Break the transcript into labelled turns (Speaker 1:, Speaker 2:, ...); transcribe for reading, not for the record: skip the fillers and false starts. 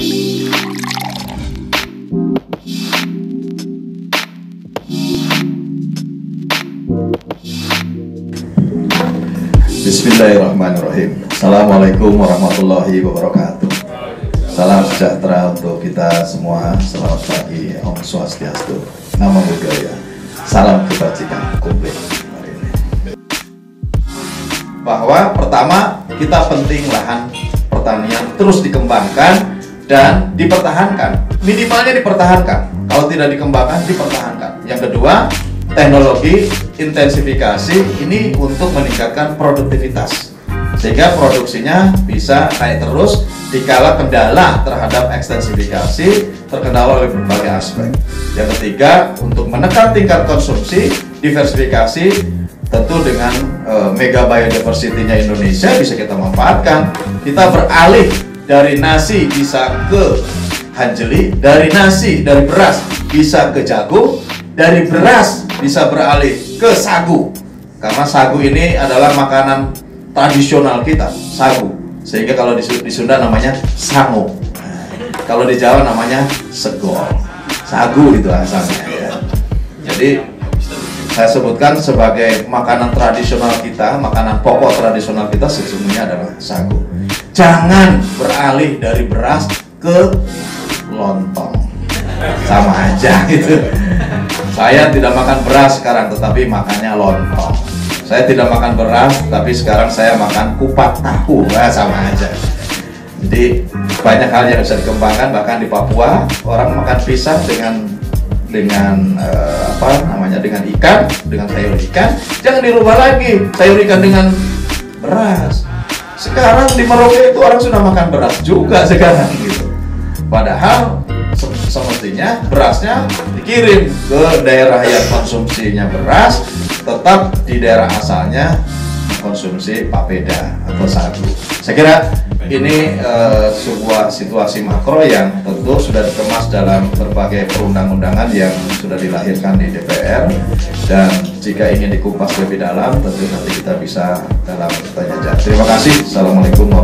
Speaker 1: Bismillahirrahmanirrahim. Assalamualaikum warahmatullahi wabarakatuh. Salam sejahtera untuk kita semua. Selamat pagi, Om Swastiastu, Namo Buddhaya. Salam kebajikan komplit hari ini. Bahwa pertama, kita penting lahan pertanian terus dikembangkan dan dipertahankan. Minimalnya dipertahankan. Kalau tidak dikembangkan, dipertahankan. Yang kedua, teknologi intensifikasi ini untuk meningkatkan produktivitas sehingga produksinya bisa naik terus dikala kendala terhadap ekstensifikasi terkendala oleh berbagai aspek. Yang ketiga, untuk menekan tingkat konsumsi, diversifikasi tentu dengan mega biodiversity-nya Indonesia bisa kita manfaatkan. Kita beralih dari nasi bisa ke hanjeli, dari beras bisa ke jagung, dari beras bisa beralih ke sagu, karena sagu ini adalah makanan tradisional kita, sagu. Sehingga kalau di Sunda namanya sango, kalau di Jawa namanya segol, sagu itu asalnya ya. Jadi saya sebutkan sebagai makanan tradisional kita, makanan pokok tradisional kita sesungguhnya adalah sagu. Jangan beralih dari beras ke lontong, sama aja gitu. Saya tidak makan beras sekarang, tetapi makannya lontong. Saya tidak makan beras, tapi sekarang saya makan kupat tahu, sama aja. Jadi banyak hal yang bisa dikembangkan. Bahkan di Papua orang makan pisang dengan dengan ikan, dengan sayur ikan. Jangan dirubah lagi sayur ikan dengan beras. Sekarang di Merauke itu orang sudah makan beras juga sekarang gitu. Padahal semestinya berasnya dikirim ke daerah yang konsumsinya beras, tetap di daerah asalnya konsumsi papeda atau sagu. Saya kira ini sebuah situasi makro yang tentu sudah dikemas dalam berbagai perundang-undangan yang sudah dilahirkan di DPR, dan jika ingin dikupas lebih dalam tentu nanti kita bisa dalam tanya jawab. Terima kasih. Assalamualaikum